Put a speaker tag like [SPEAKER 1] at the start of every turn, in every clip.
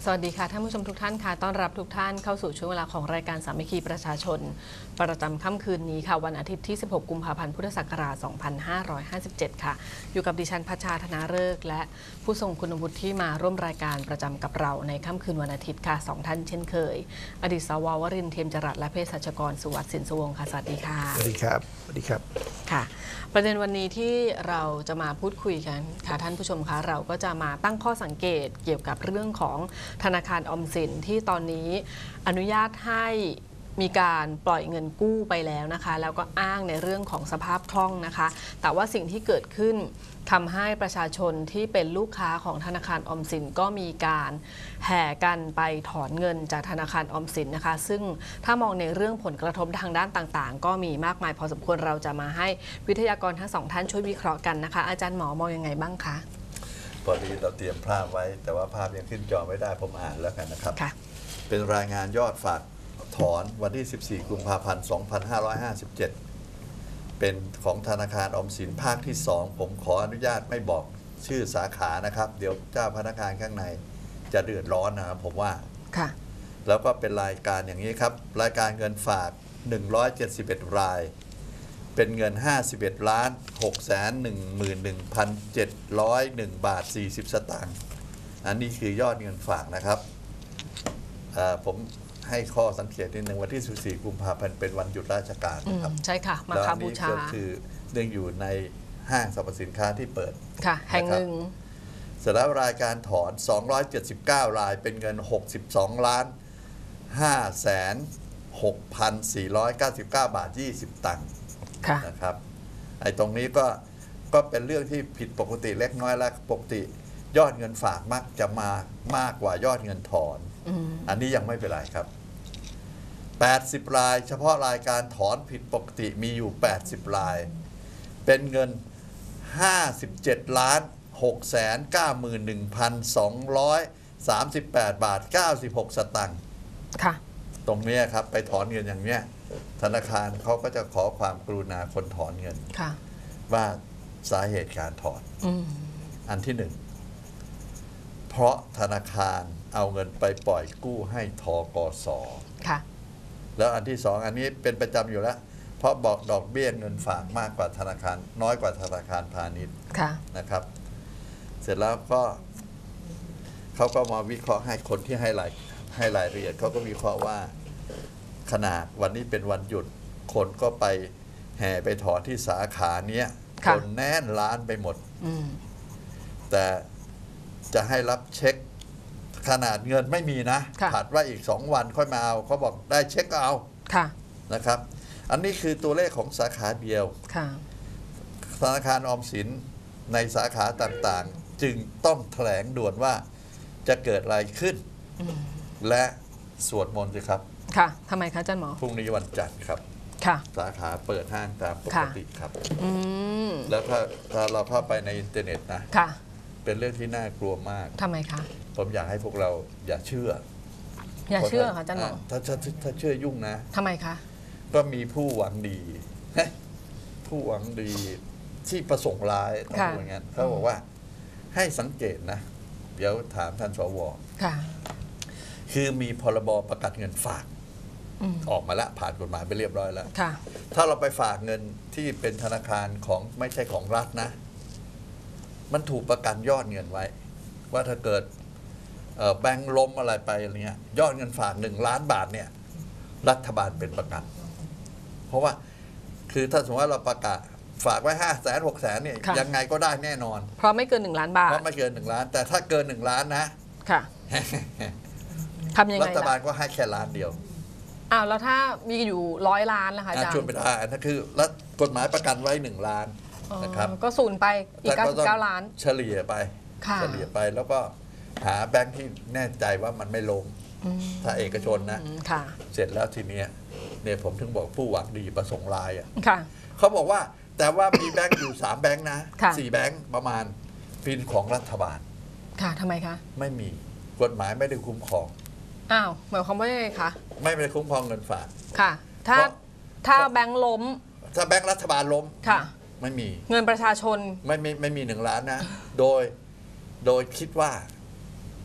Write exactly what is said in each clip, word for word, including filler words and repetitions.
[SPEAKER 1] สวัสดีค่ะท่านผู้ชมทุกท่านค่ะต้อนรับทุกท่านเข้าสู่ช่วงเวลาของรายการสามัคคีประชาชนประจำค่ำคืนนี้ค่ะวันอาทิตย์ที่สิบหกกุมภาพันธ์พุทธศักราชสองพันห้าร้อยห้าสิบเจ็ดค่ะอยู่กับดิฉันพัชชาธนาฤกษ์และผู้ทรงคุณวุฒิที่มาร่วมรายการประจำกับเราในค่ำคืนวันอาทิตย์ค่ะสองท่านเช่นเคยอดีตสววรินทร์เทียมจรัสและเภสัชกรสุวัสดิ์สินสุวงศ์ค่ะสวัสดีค่ะ
[SPEAKER 2] สวัสดีครับสวัสดีครับ
[SPEAKER 1] ค่ะประเด็นวันนี้ที่เราจะมาพูดคุยกันค่ะท่านผู้ชมคะเราก็จะมาตั้งข้อสังเกตเกี่ยวกับเรื่องของธนาคารออมสินที่ตอนนี้อนุญาตให้มีการปล่อยเงินกู้ไปแล้วนะคะแล้วก็อ้างในเรื่องของสภาพคล่องนะคะแต่ว่าสิ่งที่เกิดขึ้นทำให้ประชาชนที่เป็นลูกค้าของธนาคารออมสินก็มีการแห่กันไปถอนเงินจากธนาคารออมสินนะคะซึ่งถ้ามองในเรื่องผลกระทบทางด้านต่างๆก็มีมากมายพอสมควรเราจะมาให้วิทยากรทั้งสองท่านช่วยวิเคราะห์กันนะคะอาจารย์หมอมองยังไงบ้างคะ
[SPEAKER 3] พอดีเราเตรียมภาพไว้แต่ว่าภาพยังขึ้นจอไม่ได้ผมอ่านแล้วกันนะครับเป็นรายงานยอดฝากถอนวันที่สิบสี่กุมภาพันธ์สองพันห้าร้อยห้าสิบเจ็ดเป็นของธนาคารออมสินภาคที่สองผมขออนุญาตไม่บอกชื่อสาขานะครับเดี๋ยวเจ้าพนักงานข้างในจะเดือดร้อนนะครับผมว่า
[SPEAKER 1] ค่ะ
[SPEAKER 3] แล้วก็เป็นรายการอย่างนี้ครับรายการเงินฝากหนึ่งร้อยเจ็ดสิบเอ็ดรายเป็นเงินห้าสิบเอ็ดล้านหกแสนหนึ่งหมื่นหนึ่งพันเจ็ดร้อยหนึ่งบาทสี่สิบสตางค์อันนี้คือยอดเงินฝากนะครับผมให้ข้อสังเกตนิดหนึ่งวันที่สิบสี่กุมภาพันธ์เป็นวันหยุดราชการนะครับ
[SPEAKER 1] ใช่ค่ะมาคาบูชา
[SPEAKER 3] ก็คือเนื่องอยู่ในห้างสรรพสินค้าที่เปิด
[SPEAKER 1] ค่ะแห่งหนึ่ง
[SPEAKER 3] เสร็จแล้วรายการถอนสองร้อยเจ็ดสิบเก้ารายเป็นเงินหกสิบสองล้านห้าแสนหกพันสี่ร้อยเก้าสิบเก้าบาทยี่สิบตังค์นะครับไอ้ตรงนี้ก็ก็เป็นเรื่องที่ผิดปกติเล็กน้อยและปกติยอดเงินฝากมักจะมามากกว่ายอดเงินถอน
[SPEAKER 1] อ,
[SPEAKER 3] อันนี้ยังไม่เป็นไรครับแปดสิบรายเฉพาะรายการถอนผิดปกติมีอยู่แปดสิบรายเป็นเงินห้าสิบเจ็ดล้านหกแสนเก้าหมื่นหนึ่งพันสองร้อยสามสิบแปดบาทเก้าสิบหกสตางค์
[SPEAKER 1] ค่ะ
[SPEAKER 3] ตรงนี้ครับไปถอนเงินอย่างเนี้ยธนาคารเขาก็จะขอความกรุณาคนถอนเงินว่าสาเหตุการถอนอันที่หนึ่งเพราะธนาคารเอาเงินไปปล่อยกู้ให้ธกส.
[SPEAKER 1] ค่ะ
[SPEAKER 3] แล้วอันที่สองอันนี้เป็นประจำอยู่แล้วเพราะบอกดอกเบี้ยเงินฝากมากกว่าธนาคารน้อยกว่าธนาคารพาณิชย์นะครับเสร็จแล้วก็เขาก็มาวิเคราะห์ให้คนที่ให้รายให้รายละเอียดเขาก็วิเคราะห์ว่าขนาดวันนี้เป็นวันหยุดคนก็ไปแห่ไปถอนที่สาขาเนี้ยคนแน่นร้านไปหมดแต่จะให้รับเช็คขนาดเงินไม่มีนะผัดว่าอีกสองวันค่อยมาเอาเขาบอกได้เช็คก็เอานะครับอันนี้คือตัวเลขของสาขาเดียวธนาคารออมสินในสาขาต่างๆจึงต้องแถลงด่วนว่าจะเกิดอะไรขึ้นและสวดมนต์สิครับ
[SPEAKER 1] ค่ะทำไมคะอาจารย์หมอ
[SPEAKER 3] พรุ่งนี้วันจันทร์ครับ
[SPEAKER 1] ค่ะ
[SPEAKER 3] สาขาเปิดห้างตามปกติครับแล้วถ้าถ้าเราเข้าไปในอินเทอร์เน็ตนะ
[SPEAKER 1] ค่ะ
[SPEAKER 3] เป็นเรื่องที่น่ากลัวมาก
[SPEAKER 1] ทำไมคะ
[SPEAKER 3] ผมอยากให้พวกเราอย่าเชื่อ
[SPEAKER 1] อย่าเชื่อค่ะอาจารย์หมอ
[SPEAKER 3] ถ้าถ้าถ้าเชื่อยุ่งนะ
[SPEAKER 1] ทำไมคะ
[SPEAKER 3] ก็มีผู้หวังดีผู้หวังดีที่ประสงค์ร้ายอย่างนั้นเขาบอกว่าให้สังเกตนะเดี๋ยวถามท่านสว
[SPEAKER 1] ค่ะ
[SPEAKER 3] คือมีพรบประกันเงินฝากออกมาแล้วผ่านกฎหมายไปเรียบร้อยแล้ว
[SPEAKER 1] ค่ะ
[SPEAKER 3] ถ้าเราไปฝากเงินที่เป็นธนาคารของไม่ใช่ของรัฐนะมันถูกประกันยอดเงินไว้ว่าถ้าเกิดแบงก์ล้มอะไรไปอะไรเงี้ยยอดเงินฝากหนึ่งล้านบาทเนี่ยรัฐบาลเป็นประกันเพราะว่าคือถ้าสมมติว่าเราประกาศฝากไว้ห้าแสนหกแสนเนี่ยยังไงก็ได้แน่นอน
[SPEAKER 1] เพราะไม่เกินหนึ่งล้านบาท
[SPEAKER 3] เพราะไม่เกินหนึ่งล้านแต่ถ้าเกินหนึ่งล้านนะ
[SPEAKER 1] ค่ะทำยังไง
[SPEAKER 3] รัฐบาลก็ให้แค่ล้านเดียว
[SPEAKER 1] อ้าวแล้วถ้ามีอยู่ร้อยล้านล่ะคะอาจารย์
[SPEAKER 3] ช่วยไม่ได้นั่นคือรัฐกฎหมายประกันไว้หนึ่งล้านนะครับ
[SPEAKER 1] ก็ศูนย์ไปอีกเก้าสิบเก้าล้าน
[SPEAKER 3] เฉลี่ยไปเฉลี่ยไปแล้วก็หาแบงค์ที่แน่ใจว่ามันไม่ล้มถ้าเอกชนนะเสร็จแล้วทีนี้เนี่ยผมถึงบอกผู้หวังดีประสงค์ร้ายอ่ะเขาบอกว่าแต่ว่ามีแบงค์อยู่สามแบงค์นะสี่แบงค์ประมาณเป็นของรัฐบาล
[SPEAKER 1] ค่ะทำไมคะ
[SPEAKER 3] ไม่มีกฎหมายไม่ได้คุ้มครอง
[SPEAKER 1] อ้าวหมายความว่าไงคะ
[SPEAKER 3] ไม่ได้คุ้มครองเงินฝาก
[SPEAKER 1] ค่ะถ้าถ้าแบงค์ล้ม
[SPEAKER 3] ถ้าแบงค์รัฐบาลล้ม
[SPEAKER 1] ค่ะ
[SPEAKER 3] ไม่มี
[SPEAKER 1] เงินประชาชน
[SPEAKER 3] ไม่ไม่ไม่มีหนึ่งล้านนะโดยโดยคิดว่า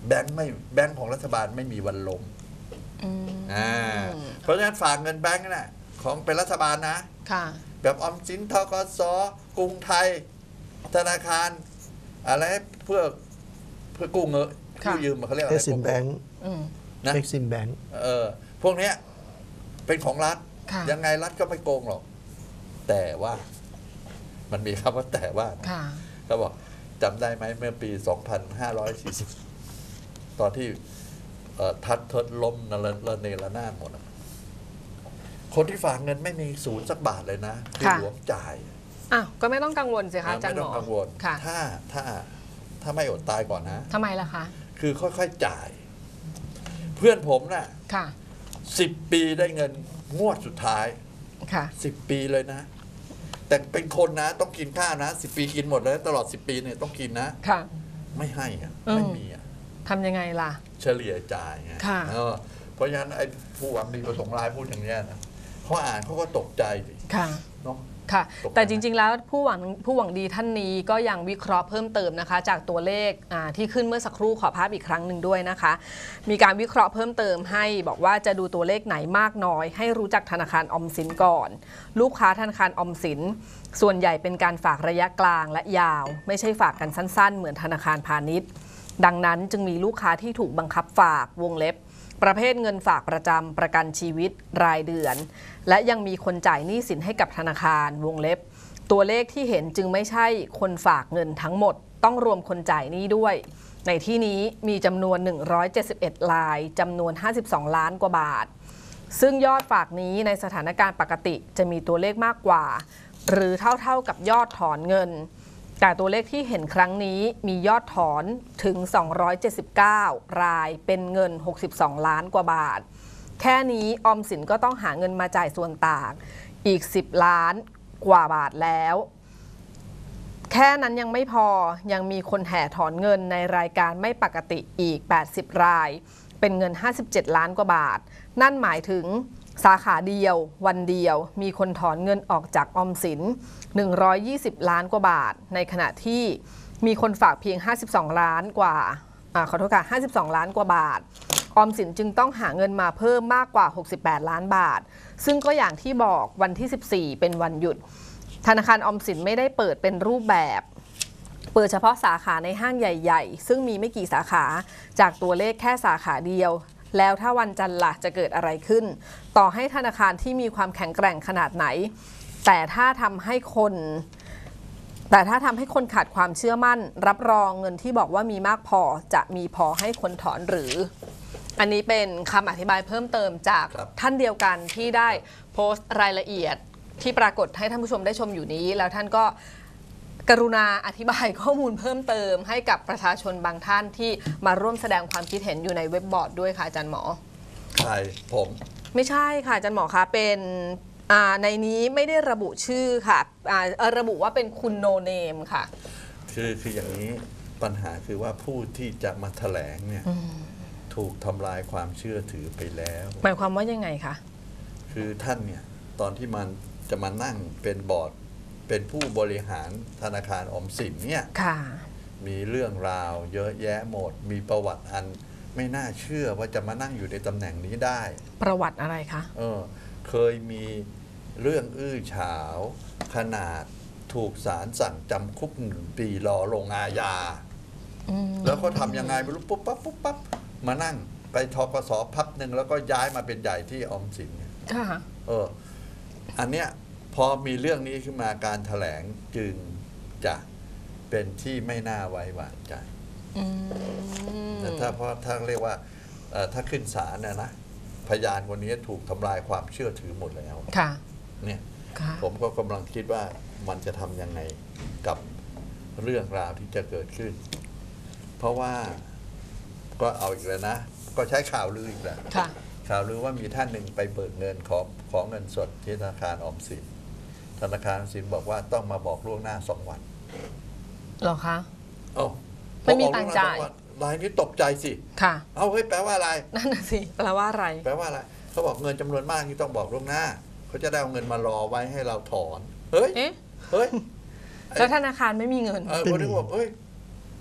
[SPEAKER 3] แบงค์ไม่แบงค์ของรัฐบาลไม่มีวันล้มอ่าเพราะฉะนั้นฝากเงินแบงค์น่ะของเป็นรัฐบาลนะ
[SPEAKER 1] ค่ะ
[SPEAKER 3] แบบออมสินธกสกรุงไทยธนาคารอะไรเพื่อเพื่อกู้เงินกู้ยืมเขาเรียกอะไร
[SPEAKER 2] Exim Bank
[SPEAKER 3] นะ
[SPEAKER 2] Exim Bank
[SPEAKER 3] เออพวกเนี้ยเป็นของรัฐยังไงรัฐก็ไม่โกงหรอกแต่ว่ามันมีคำว่าแต่ว่าเขาบอกจำได้ไหมเมื่อปี สองพันห้าร้อยสี่สิบ ตอนที่ทัดทดล้มนระเนระนาดหมดคนที่ฝากเงินไม่มีศูนย์สักบาทเลยนะคือหลวงจ่าย
[SPEAKER 1] อ้าวก็ไม่ต้องกังวลสิคะอาจารย์หมอ
[SPEAKER 3] ไม่ต้องกังวลถ้าถ้าถ้าไม่อดตายก่อนนะ
[SPEAKER 1] ทำไมล่ะคะ
[SPEAKER 3] คือค่อยๆจ่ายเพื่อนผมน่ะสิบปีได้เงินงวดสุดท้ายสิบปีเลยนะแต่เป็นคนนะต้องกินข้าวนะสิบปีกินหมดเลยตลอดสิบปีเนี่ยต้องกินนะไม่ให้อ่ะไม่มีอ่ะ
[SPEAKER 1] ทำยังไงล่ะ
[SPEAKER 3] เฉลี่ยจ่ายไงเพราะฉะนั้นไอ้ผู้หวังดีประสงค์ร้ายพูดอย่างนี้นะเขาอ่านเขาก็ตกใจ
[SPEAKER 1] ค่ะเนาะค่ะแต่จริงๆแล้วผู้หวังผู้หวังดีท่านนี้ก็ยังวิเคราะห์เพิ่มเติมนะคะจากตัวเลขที่ขึ้นเมื่อสักครู่ขอภาพอีกครั้งหนึ่งด้วยนะคะมีการวิเคราะห์เพิ่มเติมให้บอกว่าจะดูตัวเลขไหนมากน้อยให้รู้จักธนาคารออมสินก่อนลูกค้าธนาคารออมสินส่วนใหญ่เป็นการฝากระยะกลางและยาวไม่ใช่ฝากกันสั้นๆเหมือนธนาคารพาณิชย์ดังนั้นจึงมีลูกค้าที่ถูกบังคับฝากวงเล็บประเภทเงินฝากประจำประกันชีวิตรายเดือนและยังมีคนจ่ายหนี้สินให้กับธนาคารวงเล็บตัวเลขที่เห็นจึงไม่ใช่คนฝากเงินทั้งหมดต้องรวมคนจ่ายหนี้ด้วยในที่นี้มีจำนวนหนึ่งร้อยเจ็ดสิบเอ็ดรายจำนวนห้าสิบสองล้านกว่าบาทซึ่งยอดฝากนี้ในสถานการณ์ปกติจะมีตัวเลขมากกว่าหรือเท่าๆกับยอดถอนเงินแต่ตัวเลขที่เห็นครั้งนี้มียอดถอนถึงสองร้อยเจ็ดสิบเก้ารายเป็นเงินหกสิบสองล้านกว่าบาทแค่นี้ออมสินก็ต้องหาเงินมาจ่ายส่วนต่างอีกสิบล้านกว่าบาทแล้วแค่นั้นยังไม่พอยังมีคนแห่ถอนเงินในรายการไม่ปกติอีกแปดสิบรายเป็นเงินห้าสิบเจ็ดล้านกว่าบาทนั่นหมายถึงสาขาเดียววันเดียวมีคนถอนเงินออกจากออมสินหนึ่งร้อยยี่สิบล้านกว่าบาทในขณะที่มีคนฝากเพียงห้าสิบสองล้านกว่าอ่าขอโทษค่ะห้าสิบสองล้านกว่าบาทออมสินจึงต้องหาเงินมาเพิ่มมากกว่าหกสิบแปดล้านบาทซึ่งก็อย่างที่บอกวันที่สิบสี่เป็นวันหยุดธนาคารออมสินไม่ได้เปิดเป็นรูปแบบเปิดเฉพาะสาขาในห้างใหญ่ๆซึ่งมีไม่กี่สาขาจากตัวเลขแค่สาขาเดียวแล้วถ้าวันจันทร์ล่ะจะเกิดอะไรขึ้นต่อให้ธนาคารที่มีความแข็งแกร่งขนาดไหนแต่ถ้าทำให้คนแต่ถ้าทำให้คนขาดความเชื่อมั่นรับรองเงินที่บอกว่ามีมากพอจะมีพอให้คนถอนหรืออันนี้เป็นคำอธิบายเพิ่มเติมจากท่านเดียวกันที่ได้โพสต์รายละเอียดที่ปรากฏให้ท่านผู้ชมได้ชมอยู่นี้แล้วท่านก็กรุณาอธิบายข้อมูลเพิ่มเติมให้กับประชาชนบางท่านที่มาร่วมแสดงความคิดเห็นอยู่ในเว็บบอร์ดด้วยค่ะอาจารย์หมอ
[SPEAKER 3] ใครผม
[SPEAKER 1] ไม่ใช่ค่ะอาจารย์หมอคะเป็นในนี้ไม่ได้ระบุชื่อค่ะระบุว่าเป็นคุณโนเนมค่ะ
[SPEAKER 3] คือคืออย่างนี้ปัญหาคือว่าผู้ที่จะมาแถลงเนี่ยถูกทำลายความเชื่อถือไปแล้ว
[SPEAKER 1] หมายความว่ายังไงคะ
[SPEAKER 3] คือท่านเนี่ยตอนที่มันจะมานั่งเป็นบอร์ดเป็นผู้บริหารธนาคารออมสินเนี่ยมีเรื่องราวเยอะแยะหมดมีประวัติอันไม่น่าเชื่อว่าจะมานั่งอยู่ในตำแหน่งนี้ได้
[SPEAKER 1] ประวัติอะไรคะ
[SPEAKER 3] เออเคยมีเรื่องอื้อฉาวขนาดถูกศาลสั่งจำคุกหนึ่งปีรอลงอาญาแล้วเขาทำยังไงไม่รู้ปุ๊บปั๊บปุ๊บปั๊บมานั่งไปทกสพับหนึ่งแล้วก็ย้ายมาเป็นใหญ่ที่ออมสินเอออันเนี้ยพอมีเรื่องนี้ขึ้นมาการแถลงจึงจะเป็นที่ไม่น่าไว้วางใจแต่ถ้าเพราะถ้าเรียกว่าถ้าขึ้นศาลเนี่ยนะพยานคนนี้ถูกทำลายความเชื่อถือหมดแล้วเนี่ยผมก็กำลังคิดว่ามันจะทำยังไงกับเรื่องราวที่จะเกิดขึ้นเพราะว่าก็เอาอีกแล้วนะก็ใช้ข่าวลืออีกแล้วข่าวลือว่ามีท่านหนึ่งไปเบิกเงินขอขอเงินสดที่ธนาคารออมสินธนาคารออมสินบอกว่าต้องมาบอกล่วงหน้าสองวัน
[SPEAKER 1] หรอคะ
[SPEAKER 3] โอ้
[SPEAKER 1] ไม่มีตังค์จ่าย
[SPEAKER 3] รายนี้ตกใจสิ
[SPEAKER 1] ค่ะ
[SPEAKER 3] เอาเฮ้ยแปลว่าอะไร
[SPEAKER 1] นั่นน่ะสิแปลว่าอะไร
[SPEAKER 3] แปลว่าอะไรเขาบอกเงินจำนวนมากที่ต้องบอกล่วงหน้าเขาจะได้เอาเงินมารอไว้ให้เราถอนเฮ้ยเฮ้ย
[SPEAKER 1] แล้วธนาคารไม่มีเงิน
[SPEAKER 3] เออคนที่บอกเฮ้ย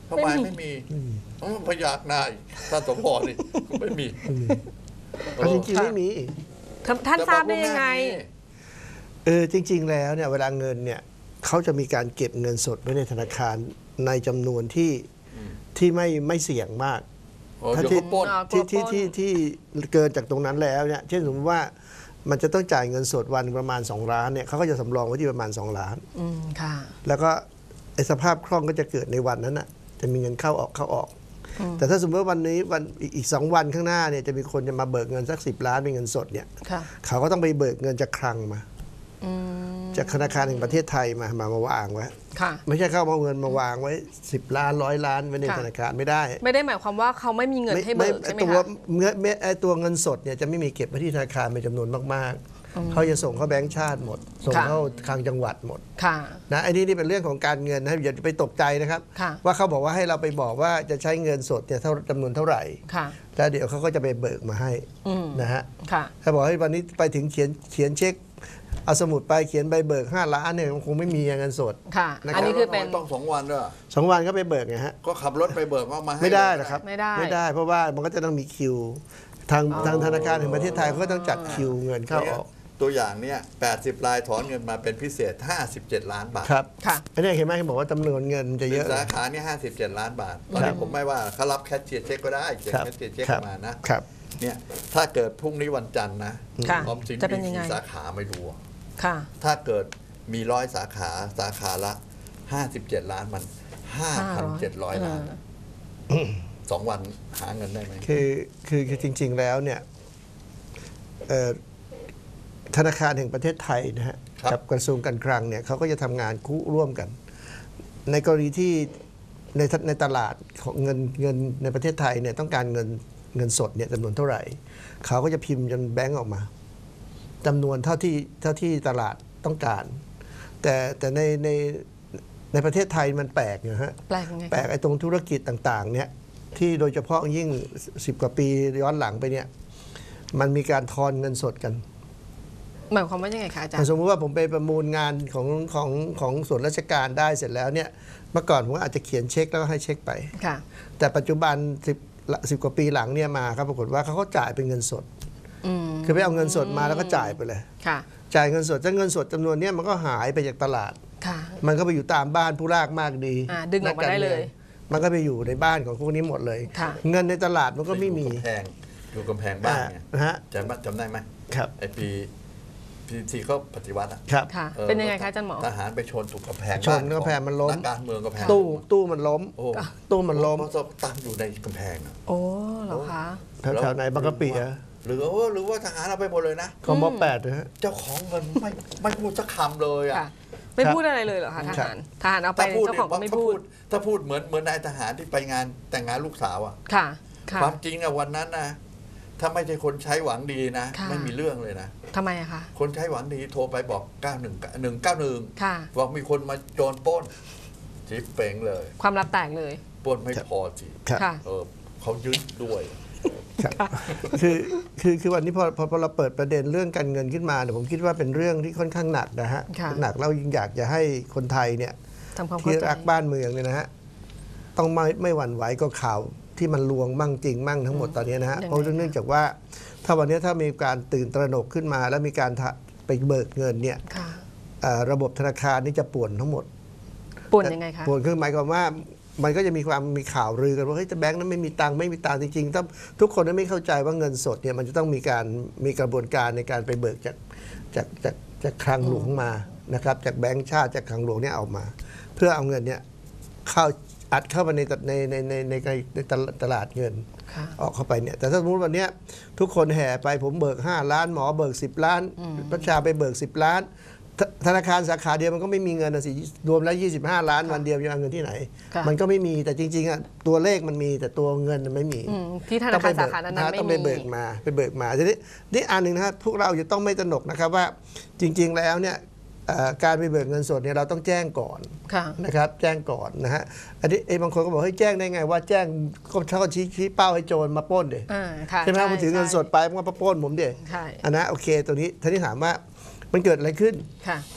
[SPEAKER 3] ทำไมไม่มีอ๋อพยักหน้าอีกท่านสมพรนี่ไม่มี
[SPEAKER 2] เอาจริงๆไม่มี
[SPEAKER 1] ท่านท่านทราบได้ยังไง
[SPEAKER 2] เออจริง ๆ แล้วเนี่ยเวลาเงินเนี่ยเขาจะมีการเก็บเงินสดไว้ในธนาคารในจำนวนที่ที่ไม่ไม่เสี่ยงมาก
[SPEAKER 3] อ๋อ
[SPEAKER 2] ถ้า
[SPEAKER 3] เดี๋ยว
[SPEAKER 2] ที่
[SPEAKER 3] เขาปล้น
[SPEAKER 1] อ่า
[SPEAKER 2] ที่ที่ที่ที่เกินจากตรงนั้นแล้วเนี่ยเช่นสมมติว่ามันจะต้องจ่ายเงินสดวันประมาณสองล้านเนี่ยเขาก็จะสำรองไว้ที่ประมาณสองล้าน
[SPEAKER 1] อืมค่ะ
[SPEAKER 2] แล้วก็ไอ้สภาพคล่องก็จะเกิดในวันนั้นน่ะจะมีเงินเข้าออกเข้าออก แต่ถ้าสมมติว่าวันนี้วันอีกอีกสองวันข้างหน้าเนี่ยจะมีคนจะมาเบิกเงินสักสิบล้านเป็นเงินสดเนี่ย
[SPEAKER 1] ค่ะ
[SPEAKER 2] เขาก็ต้องไปเบิกเงินจากคลังมา
[SPEAKER 1] อืม
[SPEAKER 2] จากธนาคารแห่งประเทศไทยมามามาวางไว้
[SPEAKER 1] ค่ะ
[SPEAKER 2] ไม่ใช่เข้ามาเอาเงินมาวางไว้สิบล้านร้อยล้านไว้ใน
[SPEAKER 1] ค่ะ
[SPEAKER 2] ธนาคารไม่ได้
[SPEAKER 1] ไม่ได้หมายความว่าเขาไม่มีเงินให้เบิกใช่ไหม
[SPEAKER 2] ตัว
[SPEAKER 1] คะ
[SPEAKER 2] เงินไอ้ตัวเงินสดเนี่ยจะไม่มีเก็บไว้ที่ธนาคารเป็นจำนวนมากๆเขาจะส่งเข้าแบงก์ชาติหมด ส่ง
[SPEAKER 1] ค่ะ
[SPEAKER 2] เข้าคลังจังหวัดหมด
[SPEAKER 1] ค่ะ
[SPEAKER 2] นะไอ้นี่นี่เป็นเรื่องของการเงินนะอย่าไปตกใจนะครับ
[SPEAKER 1] ค่ะ
[SPEAKER 2] ว่าเขาบอกว่าให้เราไปบอกว่าจะใช้เงินสดเนี่ยเท่าจำนวนเท่าไหร่
[SPEAKER 1] ค่ะ
[SPEAKER 2] แล้วเดี๋ยวเขาก็จะไปเบิกมาให้
[SPEAKER 1] อืม
[SPEAKER 2] นะฮะ
[SPEAKER 1] ค่ะ
[SPEAKER 2] ถ้าบอกให้วันนี้ไปถึงเขียนเขียนเช็คเอาสมุดไปเขียนใบเบิกห้าล้านเนี่ยมันคงไม่มีเงินสด
[SPEAKER 1] ค่ะ
[SPEAKER 2] นะครับ
[SPEAKER 1] อันนี้คือเป็น
[SPEAKER 3] ต้องสองวันด้วย
[SPEAKER 2] สองวันก็ไปเบิกไงฮะ
[SPEAKER 3] ก็ขับรถไปเบิกมามาให้
[SPEAKER 2] ไม่ได้หรอกครับ
[SPEAKER 1] ไม่ได้
[SPEAKER 2] ไม่ได้ เพราะว่ามันก็จะต้องมีคิว ทางทางธนาคารแห่งประเทศไทยเขาก็ต้องจัดคิวเงินเข้าออก
[SPEAKER 3] ตัวอย่างเนี่ยแปดสิบรายถอนเงินมาเป็นพิเศษห้าสิบเจ็ดล้านบาท
[SPEAKER 2] ครับ
[SPEAKER 1] ค่ะ
[SPEAKER 2] อันนี้เห็นไหมเขาบอกว่าจำนวนเงินมันจะเยอะ
[SPEAKER 3] สาขาเนี่ยห้าสิบเจ็ดล้านบาท ตอนนี้ผมไม่ว่าเขารับแคชเชียร์เช็คก็ได้เขียน
[SPEAKER 2] ครับ
[SPEAKER 3] แคชเชียร์เช็ค
[SPEAKER 2] ครับ
[SPEAKER 3] มานะครับ เนี่ยถ้าเกิดพรุ่งนี้วันจันทร์นะ
[SPEAKER 1] ค่ะ
[SPEAKER 3] ออมสิน
[SPEAKER 1] จะเป็น
[SPEAKER 3] มี
[SPEAKER 1] ยังไง
[SPEAKER 3] กี่สาขาไม่รู้อะ
[SPEAKER 1] ค่ะ
[SPEAKER 3] ถ้าเกิดมีร้อยสาขาสาขาละห้าสิบเจ็ดล้านมันห้าพันเจ็ดร้อยล้านสองวันหาเงินได้ไหม
[SPEAKER 2] คือคือคือจริง ๆ แล้วเนี่ยเอ่อธนาคารแห่งประเทศไทยนะฮะกับกระทรวงการคลังเนี่ยเขาก็จะทำงานคู่ร่วมกัน ในกรณีที่ในในตลาดของเงินเงินในประเทศไทยเนี่ยต้องการเงินเงินสดเนี่ยจำนวนเท่าไหร่ เขาก็จะพิมพ์จนแบงก์ออกมาจำนวนเท่าที่เท่าที่ตลาดต้องการ แต่แต่ในในในประเทศไทยมันแปลกนะฮะ
[SPEAKER 1] แปลกยังไง
[SPEAKER 2] แปลกไอ้ตรงธุรกิจต่างๆเนี่ยที่โดยเฉพาะยิ่งสิบกว่าปีย้อนหลังไปเนี่ยมันมีการทอนเงินสดกัน
[SPEAKER 1] หมายความว่ายังไงคะอาจารย์
[SPEAKER 2] สมมติว่าผมไปประมูลงานของของของส่วนราชการได้เสร็จแล้วเนี่ยเมื่อก่อนผมก็อาจจะเขียนเช็คแล้วก็ให้เช็คไป
[SPEAKER 1] ค่ะ
[SPEAKER 2] แต่ปัจจุบันสิบสิบกว่าปีหลังเนี่ยมาครับปรากฏว่าเขาก็จ่ายเป็นเงินสด
[SPEAKER 1] อืม
[SPEAKER 2] คือไปเอาเงินสดมาแล้วก็จ่ายไปเลย
[SPEAKER 1] ค่ะ
[SPEAKER 2] จ่ายเงินสดแต่เงินสดจำนวนเนี้ยมันก็หายไปจากตลาด
[SPEAKER 1] ค่ะ
[SPEAKER 2] มันก็ไปอยู่ตามบ้านผู้รากมากดี
[SPEAKER 1] อ่าดึงออกมาได้เลย
[SPEAKER 2] มันก็ไปอยู่ในบ้านของพวกนี้หมดเลย
[SPEAKER 1] ค่ะ
[SPEAKER 2] เงินในตลาดมันก็ไม่มี
[SPEAKER 3] อยู่กำแพงอยู่กำแพงบ้านไง
[SPEAKER 2] นะฮะ
[SPEAKER 3] จำจำได้ไหม
[SPEAKER 2] ครับ
[SPEAKER 3] ไอปีปีที่เขาปฏิวัติอะ
[SPEAKER 2] ครับ
[SPEAKER 1] ค่ะ
[SPEAKER 3] ออ
[SPEAKER 1] เป็นยังไงคะอาจารย์หมอ
[SPEAKER 3] ทหารไปชนถูกกำแพง
[SPEAKER 2] ชน
[SPEAKER 3] บ้าก
[SPEAKER 2] ำแพงมันล้ม
[SPEAKER 3] นักการเมืองกำแพง
[SPEAKER 2] ตู้ตู้มันล้ม
[SPEAKER 3] โอ้
[SPEAKER 2] ตู้มันล้ม
[SPEAKER 3] เพราะเขาตั้งอยู่ในกำแพงอะ
[SPEAKER 1] โอ้เหรอคะ
[SPEAKER 2] แถวๆไหนบางกะปิอะ
[SPEAKER 3] หรือว่าหรือว่าทหารเอาไปหมดเลยนะ
[SPEAKER 2] กมแปดนะฮะ
[SPEAKER 3] เจ้าของเงินไม่ไม่พูดสักคำเลยอ่ะ
[SPEAKER 1] ค่ะ ไม่พูดอะไรเลยเหรอคะท
[SPEAKER 2] ครั
[SPEAKER 1] หาร
[SPEAKER 2] บ
[SPEAKER 1] ทหารเอาไป
[SPEAKER 3] ถ้าพูด
[SPEAKER 1] เจ้าของก็ไม่
[SPEAKER 3] ถ้า
[SPEAKER 1] พูด
[SPEAKER 3] ถ้าพูดเหมือนเหมือนนายทหารที่ไปงานแต่งงานลูกสาวอ่ะ
[SPEAKER 1] ค่ะ ค่ะ
[SPEAKER 3] ความจริงอะวันนั้นนะถ้าไม่ใช่คนใช้หวังดีนะ
[SPEAKER 1] ค่ะ
[SPEAKER 3] ไม่มีเรื่องเลยนะ
[SPEAKER 1] ทำไมอะคะ
[SPEAKER 3] คนใช้หวังดีโทรไปบอกเก้าหนึ่ง หนึ่งเก้าหนึ่ง
[SPEAKER 1] ค่ะ
[SPEAKER 3] บอกมีคนมาโจรปล้นจิ๊บเป่งเลย
[SPEAKER 1] ความลับแตกเลย
[SPEAKER 3] ปล้นไม่พอสิ
[SPEAKER 2] ครับ
[SPEAKER 1] ค่ะ
[SPEAKER 3] เออเขายึดด้วย
[SPEAKER 2] ครับคือคือคือวันนี้พอพอพอเราเปิดประเด็นเรื่องการเงินขึ้นมาเนี่ยผมคิดว่าเป็นเรื่องที่ค่อนข้างหนักนะฮะ
[SPEAKER 1] ค่ะ
[SPEAKER 2] หนักแล้วยิ่งอยากจะให้คนไทยเนี่ย
[SPEAKER 1] ทำความ
[SPEAKER 2] ที่
[SPEAKER 1] เข้าใจ
[SPEAKER 2] รักบ้านเมืองเนี่ยนะฮะต้องไม่ไม่หวั่นไหวก็ข่าวที่มันลวงมั่งจริงมั่งทั้งหมดตอนนี้นะฮะ
[SPEAKER 1] ยังไง
[SPEAKER 2] เพราะเนื่องจากว่า ถ้าวันนี้ถ้ามีการตื่นตระหนกขึ้นมา แล้วมีการทะไปเบิกเงินเนี่ย
[SPEAKER 1] ค่ะ
[SPEAKER 2] เอ่อระบบธนาคารนี่จะป่วนทั้งหมด
[SPEAKER 1] ป่วนยังไงคะ
[SPEAKER 2] ป่วนคือหมายความว่ามันก็จะมีความมีข่าวลือกันว่าเฮ้ยแต่แบงค์นั้นไม่มีตังค์ไม่มีตังค์จริงๆถ้าทุกคนนั้นไม่เข้าใจว่าเงินสดเนี่ยมันจะต้องมีการมีกระบวนการในการไปเบิกจากจากจากจากคลังหลวงมานะครับจากแบงก์ชาติจากคลังหลวงเนี่ยเอามา เพื่อเอาเงินเนี่ยเข้าอัดเข้าไปในในในในในในตลาดเงิน
[SPEAKER 1] ค่ะ
[SPEAKER 2] ออกเข้าไปเนี่ยแต่ถ้าสมมติวันเนี้ยทุกคนแห่ไปผมเบิกห้าล้านหมอเบิกสิบล้านประชาไปเบิกสิบล้านธธนาคารสาขาเดียวมันก็ไม่มีเงินนะสิรวมแล้วยี่สิบห้าล้านวันเดียวจะเอาเงินที่ไหน
[SPEAKER 1] ค่ะ
[SPEAKER 2] มันก็ไม่มีแต่จริงๆอ่ะตัวเลขมันมีแต่ตัวเงินมันไม่มี
[SPEAKER 1] อืมที่ธนาคารสาขานั้นๆไม่
[SPEAKER 2] ต้องไปเบิก
[SPEAKER 1] มี
[SPEAKER 2] มาไปเบิกมาทีนี้นี่อันหนึ่งนะครับพวกเราจะต้องไม่ตระหนกนะครับว่าจริง ๆ แล้วเนี่ยเอ่อการไปเบิกเงินสดเนี่ยเราต้องแจ้งก่อน
[SPEAKER 1] ค่ะ
[SPEAKER 2] นะครับแจ้งก่อนนะฮะอันนี้ไอ้บางคนก็บอกให้ยแจ้งได้ไงว่าแจ้งก็เท่ากับชี้ชี้เป้าให้โจรมาปล้นเด็
[SPEAKER 1] อ่าค่ะ
[SPEAKER 2] ใช่ไหมครับผมถือเงินสดไปมันก็มาปล้นผมเด็
[SPEAKER 1] ใช่
[SPEAKER 2] อันนั้นโอเคตัวนี้ท่านี้ถามว่ามันเกิดอะไรขึ้น
[SPEAKER 1] ค่ะ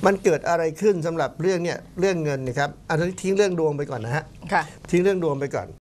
[SPEAKER 2] มันเกิดอะไรขึ้นสำหรับเรื่องเนี่ยเรื่องเงินนะครับอันนี้ทิ้งเรื่องดวงไปก่อนนะฮะ
[SPEAKER 1] ค่ะ
[SPEAKER 2] ทิ้งเรื่องดวงไปก่อน